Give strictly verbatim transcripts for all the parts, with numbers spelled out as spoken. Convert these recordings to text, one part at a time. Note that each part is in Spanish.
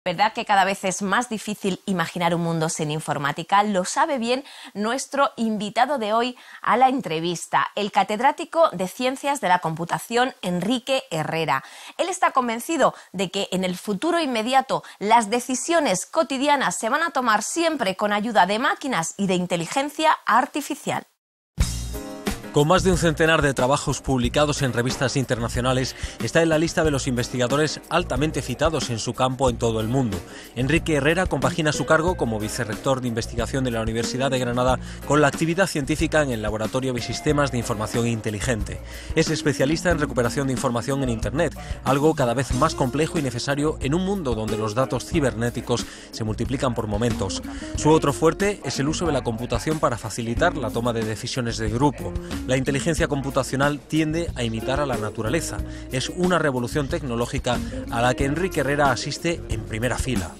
¿Verdad que cada vez es más difícil imaginar un mundo sin informática? Lo sabe bien nuestro invitado de hoy a la entrevista, el catedrático de Ciencias de la Computación, Enrique Herrera. Él está convencido de que en el futuro inmediato las decisiones cotidianas se van a tomar siempre con ayuda de máquinas y de inteligencia artificial. Con más de un centenar de trabajos publicados en revistas internacionales, está en la lista de los investigadores altamente citados en su campo en todo el mundo. Enrique Herrera compagina su cargo como vicerrector de investigación de la Universidad de Granada con la actividad científica en el Laboratorio de Sistemas de Información Inteligente. Es especialista en recuperación de información en Internet, algo cada vez más complejo y necesario en un mundo donde los datos cibernéticos se multiplican por momentos. Su otro fuerte es el uso de la computación para facilitar la toma de decisiones de grupo. La inteligencia computacional tiende a imitar a la naturaleza. Es una revolución tecnológica a la que Enrique Herrera asiste en primera fila.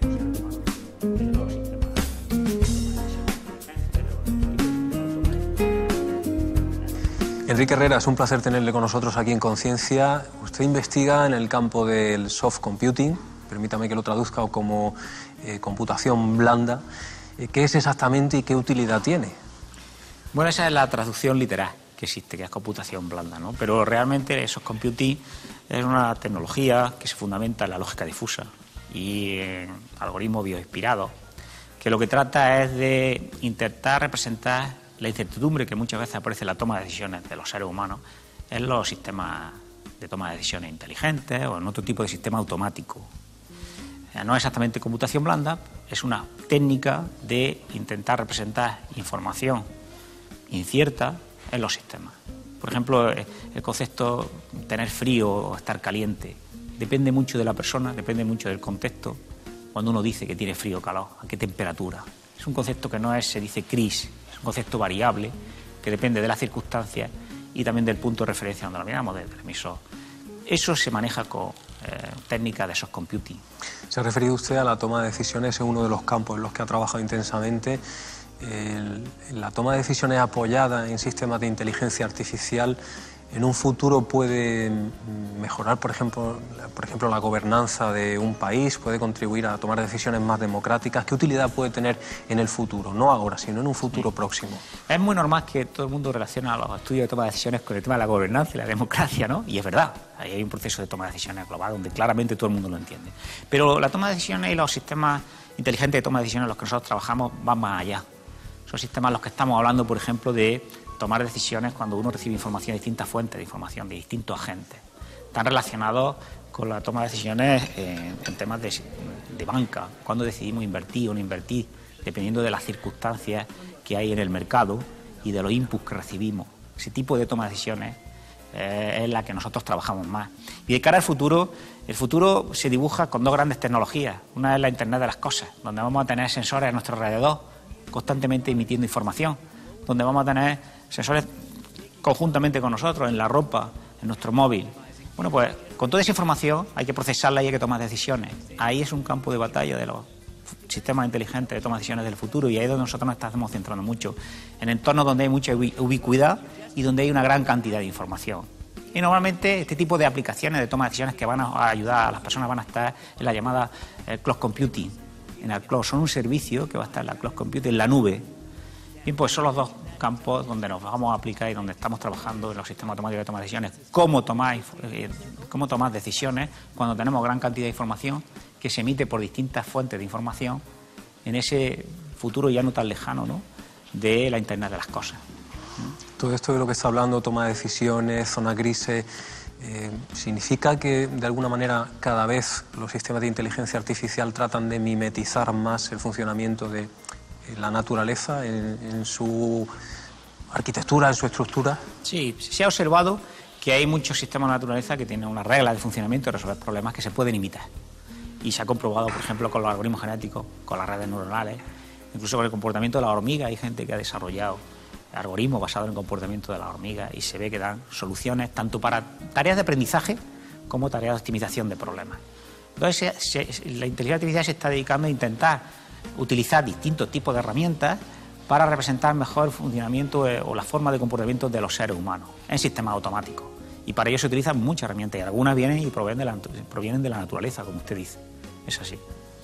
Enrique Herrera, es un placer tenerle con nosotros aquí en Conciencia. Usted investiga en el campo del soft computing, permítame que lo traduzca como eh, computación blanda. ¿Qué es exactamente y qué utilidad tiene? Bueno, esa es la traducción literal que existe, que es computación blanda, ¿no? Pero realmente esos computing es una tecnología que se fundamenta en la lógica difusa y en algoritmos bioinspirados, que lo que trata es de intentar representar la incertidumbre que muchas veces aparece en la toma de decisiones de los seres humanos en los sistemas de toma de decisiones inteligentes o en otro tipo de sistema automático. No es exactamente computación blanda, es una técnica de intentar representar información incierta en los sistemas. Por ejemplo, el concepto tener frío o estar caliente depende mucho de la persona, depende mucho del contexto. Cuando uno dice que tiene frío o calor, ¿a qué temperatura? Es un concepto que no es, se dice cris, es un concepto variable que depende de las circunstancias y también del punto de referencia donde lo miramos, del emisor. Eso se maneja con eh, técnicas de soft computing. Se ha referido usted a la toma de decisiones en uno de los campos en los que ha trabajado intensamente. El, la toma de decisiones apoyada en sistemas de inteligencia artificial en un futuro puede mejorar, por ejemplo, por ejemplo, la gobernanza de un país, puede contribuir a tomar decisiones más democráticas. ¿Qué utilidad puede tener en el futuro? No ahora, sino en un futuro sí. próximo. Es muy normal que todo el mundo relacione los estudios de toma de decisiones con el tema de la gobernanza y la democracia, ¿no? Y es verdad, ahí hay un proceso de toma de decisiones global donde claramente todo el mundo lo entiende. Pero la toma de decisiones y los sistemas inteligentes de toma de decisiones en los que nosotros trabajamos van más allá. Son sistemas en los que estamos hablando, por ejemplo, de tomar decisiones cuando uno recibe información de distintas fuentes de información, de distintos agentes. Están relacionados con la toma de decisiones en, en temas de, de banca, cuando decidimos invertir o no invertir, dependiendo de las circunstancias que hay en el mercado y de los inputs que recibimos. Ese tipo de toma de decisiones eh, es la que nosotros trabajamos más. Y de cara al futuro, el futuro se dibuja con dos grandes tecnologías. Una es la Internet de las cosas, donde vamos a tener sensores a nuestro alrededor, constantemente emitiendo información, donde vamos a tener sensores conjuntamente con nosotros, en la ropa, en nuestro móvil. Bueno, pues con toda esa información hay que procesarla y hay que tomar decisiones. Ahí es un campo de batalla de los sistemas inteligentes de toma de decisiones del futuro y ahí es donde nosotros nos estamos centrando mucho, en entornos donde hay mucha ubicuidad y donde hay una gran cantidad de información. Y normalmente este tipo de aplicaciones de toma de decisiones que van a ayudar a las personas van a estar en la llamada eh, cloud computing. En el cloud, son un servicio que va a estar en la cloud computing, en la nube. Bien, pues son los dos campos donde nos vamos a aplicar y donde estamos trabajando en los sistemas automáticos de toma de decisiones. Cómo tomar, eh, cómo tomar decisiones cuando tenemos gran cantidad de información que se emite por distintas fuentes de información en ese futuro ya no tan lejano, ¿no?, de la Internet de las cosas. Todo esto de lo que está hablando, toma de decisiones, zonas grises, Eh, ¿significa que de alguna manera cada vez los sistemas de inteligencia artificial tratan de mimetizar más el funcionamiento de eh, la naturaleza en, en su arquitectura, en su estructura? Sí, se ha observado que hay muchos sistemas de naturaleza que tienen una regla de funcionamiento y resolver problemas que se pueden imitar. Y se ha comprobado, por ejemplo, con los algoritmos genéticos, con las redes neuronales, incluso con el comportamiento de la hormiga. Hay gente que ha desarrollado algoritmos basados en el comportamiento de la hormiga y se ve que dan soluciones tanto para tareas de aprendizaje como tareas de optimización de problemas. Entonces, se, se, la inteligencia artificial se está dedicando a intentar utilizar distintos tipos de herramientas para representar mejor el funcionamiento eh, o la forma de comportamiento de los seres humanos en sistemas automáticos. Y para ello se utilizan muchas herramientas y algunas vienen y provienen de la, provienen de la naturaleza, como usted dice. es así.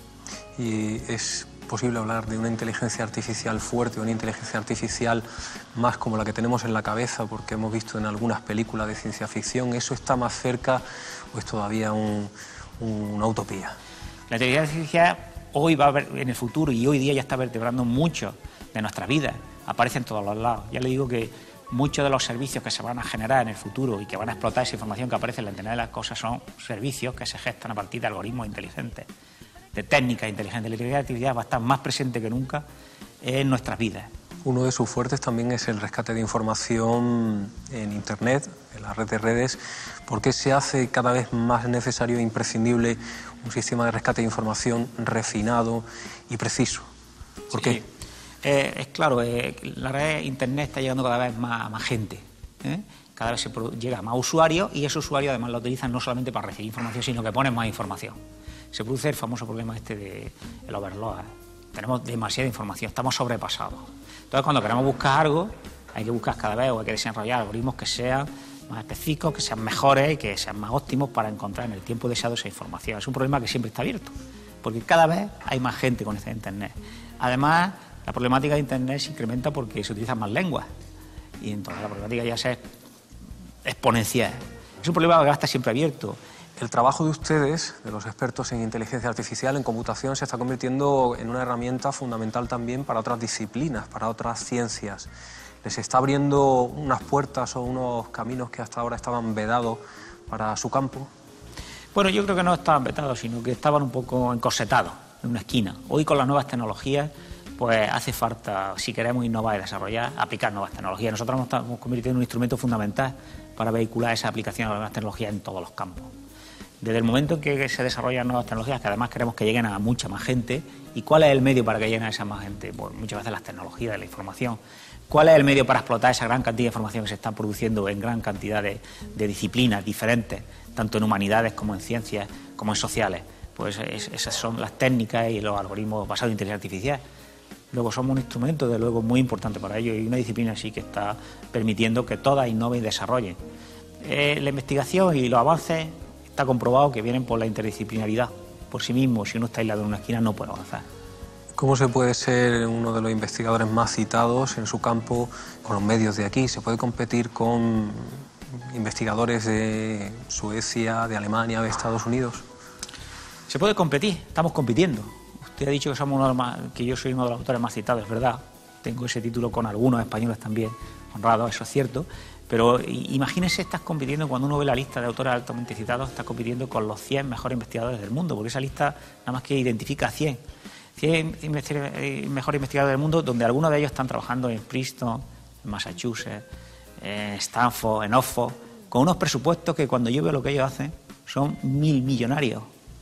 ¿Y es posible hablar de una inteligencia artificial fuerte, una inteligencia artificial más como la que tenemos en la cabeza, porque hemos visto en algunas películas de ciencia ficción? ¿Eso está más cerca o es todavía un, una utopía? La inteligencia artificial hoy va a ver, en el futuro, y hoy día ya está vertebrando mucho de nuestras vidas, aparece en todos los lados. Ya le digo que muchos de los servicios que se van a generar en el futuro y que van a explotar esa información que aparece en la Internet de las Cosas son servicios que se gestan a partir de algoritmos inteligentes, de técnicas inteligentes. La inteligencia artificial va a estar más presente que nunca en nuestras vidas. Uno de sus fuertes también es el rescate de información en Internet, en la red de redes. ¿Por qué se hace cada vez más necesario e imprescindible un sistema de rescate de información refinado y preciso? ¿Por qué? Sí. Eh, es claro, eh, la red Internet está llegando cada vez más a más gente, ¿eh? Cada vez se llega a más usuarios y esos usuarios además la utilizan no solamente para recibir información, sino que ponen más información. Se produce el famoso problema este de el overload. Tenemos demasiada información, estamos sobrepasados. Entonces, cuando queremos buscar algo, hay que buscar cada vez o hay que desarrollar algoritmos que sean más específicos, que sean mejores y que sean más óptimos para encontrar en el tiempo deseado esa información. Es un problema que siempre está abierto, porque cada vez hay más gente con este Internet. Además, la problemática de Internet se incrementa porque se utilizan más lenguas y entonces la problemática ya se exponencial. Es un problema que va a estar siempre abierto. El trabajo de ustedes, de los expertos en inteligencia artificial, en computación, se está convirtiendo en una herramienta fundamental también para otras disciplinas, para otras ciencias. ¿Les está abriendo unas puertas o unos caminos que hasta ahora estaban vedados para su campo? Bueno, yo creo que no estaban vetados, sino que estaban un poco encorsetados en una esquina. Hoy, con las nuevas tecnologías, pues hace falta, si queremos innovar y desarrollar, aplicar nuevas tecnologías. Nosotros nos estamos convirtiendo en un instrumento fundamental para vehicular esa aplicación de las nuevas tecnologías en todos los campos. Desde el momento en que se desarrollan nuevas tecnologías, que además queremos que lleguen a mucha más gente, ¿y cuál es el medio para que lleguen a esa más gente? Pues muchas veces las tecnologías de la información. ¿Cuál es el medio para explotar esa gran cantidad de información que se está produciendo en gran cantidad de, de disciplinas diferentes, tanto en humanidades como en ciencias, como en sociales? Pues es, esas son las técnicas y los algoritmos basados en inteligencia artificial. Luego somos un instrumento, desde luego, muy importante para ello y una disciplina así que está permitiendo que todas innoven y desarrollen. Eh, la investigación y los avances está comprobado que vienen por la interdisciplinaridad. Por sí mismo, si uno está aislado en una esquina, no puede avanzar. ¿Cómo se puede ser uno de los investigadores más citados en su campo con los medios de aquí? ¿Se puede competir con investigadores de Suecia, de Alemania, de Estados Unidos? Se puede competir, estamos compitiendo. Usted ha dicho que, somos uno de los más, que yo soy uno de los autores más citados, es verdad. Tengo ese título con algunos españoles también honrados, eso es cierto. Pero imagínese, estás compitiendo, cuando uno ve la lista de autores altamente citados, estás compitiendo con los cien mejores investigadores del mundo, porque esa lista nada más que identifica a cien. cien mejores investigadores del mundo, donde algunos de ellos están trabajando en Princeton, en Massachusetts, en Stanford, en Oxford, con unos presupuestos que cuando yo veo lo que ellos hacen son mil millonarios,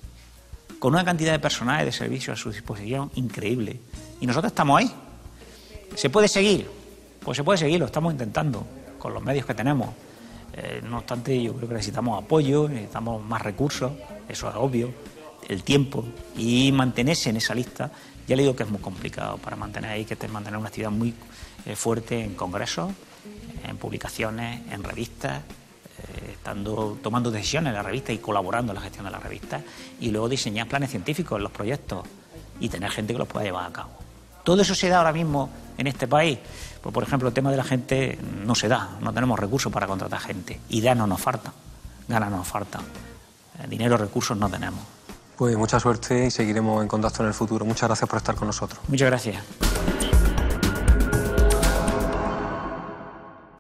con una cantidad de personal y de servicios a su disposición increíble. Y nosotros estamos ahí. ¿Se puede seguir? Pues se puede seguir, lo estamos intentando con los medios que tenemos. Eh, no obstante, yo creo que necesitamos apoyo, necesitamos más recursos, eso es obvio, el tiempo, y mantenerse en esa lista. Ya le digo que es muy complicado para mantener ahí, que es mantener una actividad muy eh, fuerte en congresos, en publicaciones, en revistas, eh, estando tomando decisiones en la revista y colaborando en la gestión de la revista, y luego diseñar planes científicos en los proyectos y tener gente que los pueda llevar a cabo. Todo eso se da ahora mismo en este país. Pues, por ejemplo, el tema de la gente no se da, no tenemos recursos para contratar gente. Ideas no nos faltan, ganas no nos faltan, dinero, recursos no tenemos. Pues mucha suerte y seguiremos en contacto en el futuro. Muchas gracias por estar con nosotros. Muchas gracias.